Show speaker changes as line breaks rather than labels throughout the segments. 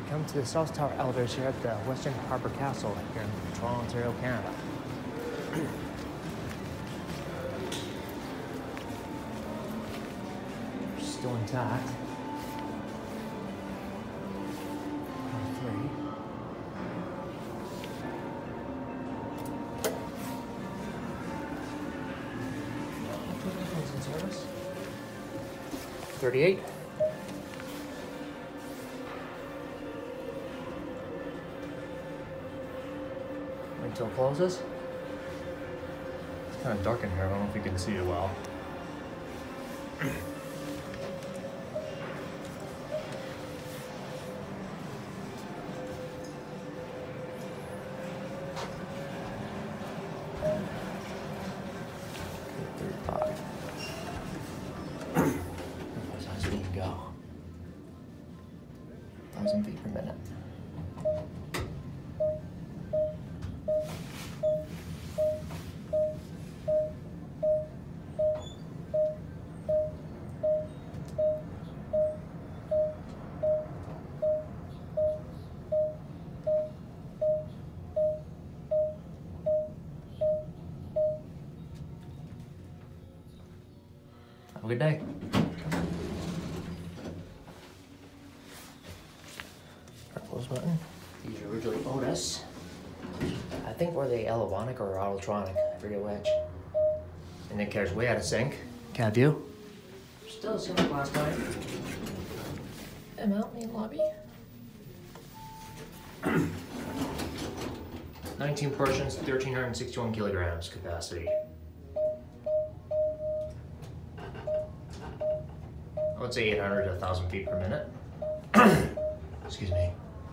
Come to the South Tower elevators here at the Westin Harbour Castle here in Toronto, Ontario, Canada. Still intact. Three. In service. 38. Wait until it closes. It's kind of dark in here. I don't know if you can see it well. As we can go. 1,000 feet per minute. Have a good day. Close button. These are originally Otis. I think were they electronic or autotronic? I forget which. And it carries way out of sync. Cab view. Still the same as last time. I'm out in the lobby. 19 portions, 1,361 kilograms capacity. I would say 800 to 1,000 feet per minute. Excuse me.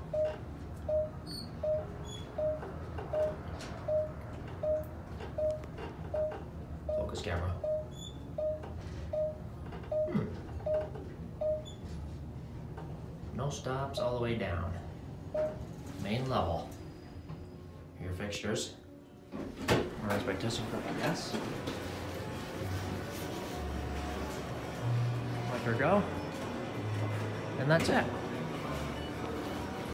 Focus camera. No stops all the way down. Main level. Your fixtures. Rise by ThyssenKrupp, I guess. Let her go. And that's it.